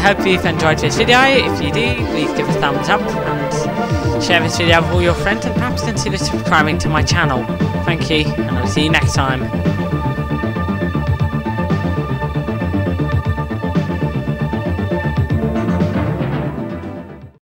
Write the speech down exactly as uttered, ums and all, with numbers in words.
hope you've enjoyed this video. If you do, please give a thumbs up and share this video with all your friends, and perhaps consider subscribing to my channel. Thank you, and I'll see you next time.